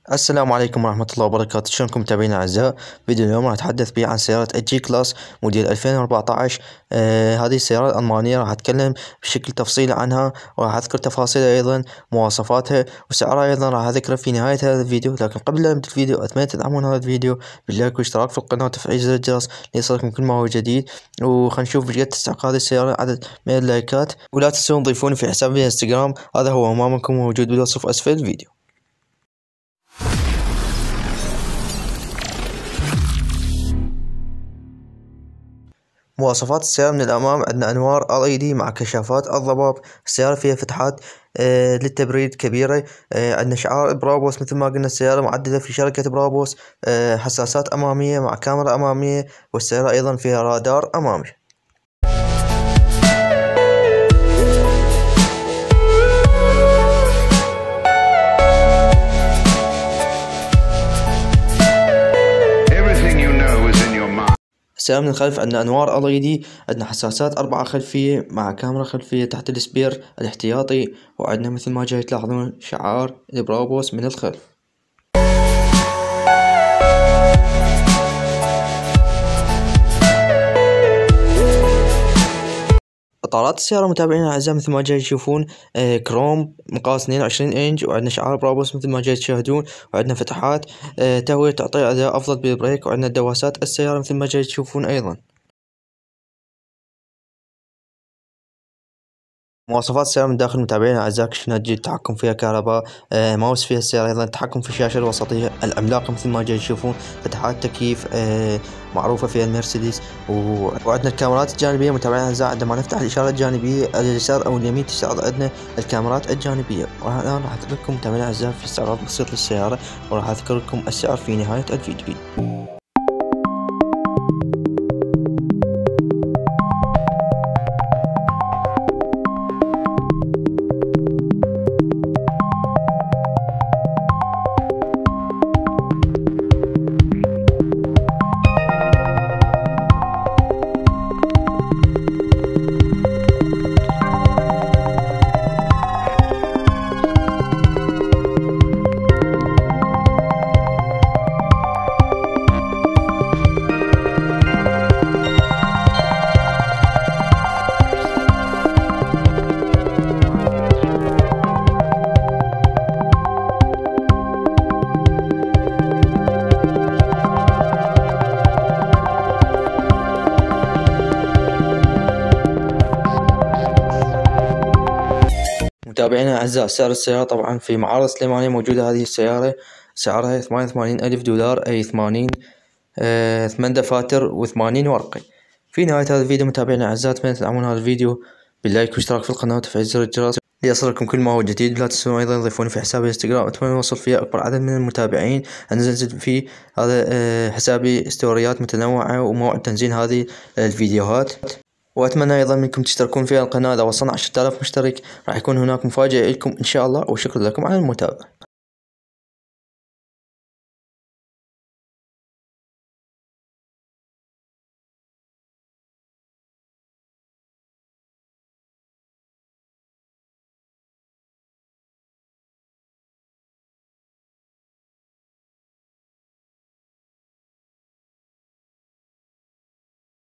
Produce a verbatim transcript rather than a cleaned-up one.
السلام عليكم ورحمة الله وبركاته. شلونكم متابعينا الأعزاء؟ فيديو اليوم راح أتحدث فيه عن سيارة الجي كلاس موديل ألفين وأربعة عشر. آه هذه السيارة الألمانية، راح أتكلم بشكل تفصيلي عنها وراح أذكر تفاصيلها أيضا مواصفاتها وسعرها أيضا راح أذكره في نهاية هذا الفيديو. لكن قبل لا نبدأ الفيديو أتمنى تدعمون هذا الفيديو باللايك والاشتراك في القناة وتفعيل زر الجرس ليصلكم كل ما هو جديد. وخلينا نشوف بقد تستحق هذه السيارة عدد من اللايكات، ولا تنسون تضيفوني في حسابي الانستغرام، هذا هو أمامكم موجود بالوصف أسفل الفيديو. مواصفات السيارة: من الأمام عندنا أنوار إل إي دي مع كشافات الضباب. السيارة فيها فتحات آه للتبريد كبيرة. آه عندنا شعار برابوس، مثل ما قلنا السيارة معدلة في شركة برابوس. آه حساسات أمامية مع كاميرا أمامية، والسيارة أيضا فيها رادار أمامي. السيارة من الخلف عندنا أنوار إل إي دي، عندنا حساسات أربعة خلفية مع كاميرا خلفية تحت السبير الاحتياطي، وعندنا مثل ما جاي تلاحظون شعار برابوس من الخلف. اطارات السيارة متابعينا الاعزاء مثل ما جاي تشوفون آه كروم مقاس اثنين وعشرين انش، وعندنا شعار برابوس مثل ما جاي تشاهدون، وعندنا فتحات آه تهوية تعطي اداء افضل بالبريك، وعندنا دواسات السيارة مثل ما جاي تشوفون ايضا. مواصفات السيارة من داخل متابعينا الاعزاء: كشنات جيد، التحكم فيها كهرباء، آه ماوس فيها السيارة، ايضا التحكم في الشاشة الوسطية العملاقة مثل ما جاي تشوفون، فتحات تكييف آه معروفة فيها المرسيدس، وعندنا الكاميرات الجانبية متابعينا الاعزاء. عندما نفتح الإشارة الجانبية على اليسار او اليمين تستعرض عندنا الكاميرات الجانبية. والآن راح أذكر لكم متابعينا الاعزاء في استعراض بسيط للسيارة، وراح أذكر لكم السعر في نهاية الفيديو. متابعينا الأعزاء، سعر السيارة طبعا في معارض سليمانية موجودة هذه السيارة، سعرها ثمانية وثمانين ألف دولار، أي ثمانين آه ثمان دفاتر وثمانين ورقة. في نهاية هذا الفيديو متابعينا الأعزاء أتمنى تدعمون هذا الفيديو باللايك والاشتراك في القناة وتفعيل زر الجرس ليصلكم كل ما هو جديد. لا تنسون أيضا تضيفوني في حسابي الانستغرام، أتمنى نوصل فيه أكبر عدد من المتابعين، أنزل فيه هذا آه حسابي ستوريات متنوعة وموعد تنزيل هذه الفيديوهات. وأتمنى أيضا منكم تشتركون في القناة. إذا وصلنا عشرة آلاف مشترك راح يكون هناك مفاجأة لكم إن شاء الله، وشكرا لكم على المتابعة.